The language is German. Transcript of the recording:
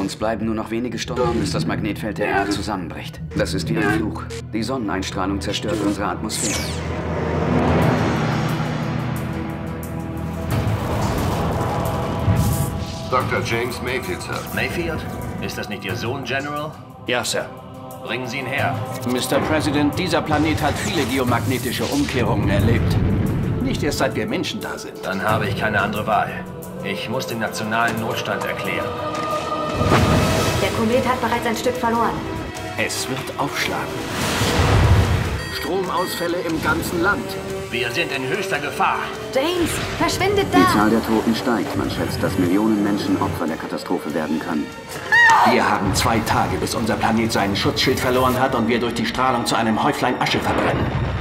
Uns bleiben nur noch wenige Stunden, bis das Magnetfeld der Erde zusammenbricht. Das ist wie ein Fluch. Die Sonneneinstrahlung zerstört unsere Atmosphäre. Dr. James Mayfield, Sir. Mayfield? Ist das nicht Ihr Sohn, General? Ja, Sir. Bringen Sie ihn her. Mr. President, dieser Planet hat viele geomagnetische Umkehrungen erlebt. Nicht erst seit wir Menschen da sind. Dann habe ich keine andere Wahl. Ich muss den nationalen Notstand erklären. Der Komet hat bereits ein Stück verloren. Es wird aufschlagen. Stromausfälle im ganzen Land. Wir sind in höchster Gefahr. James, verschwindet Die da! Zahl der Toten steigt. Man schätzt, dass Millionen Menschen Opfer der Katastrophe werden können. Wir haben 2 Tage, bis unser Planet seinen Schutzschild verloren hat und wir durch die Strahlung zu einem Häuflein Asche verbrennen.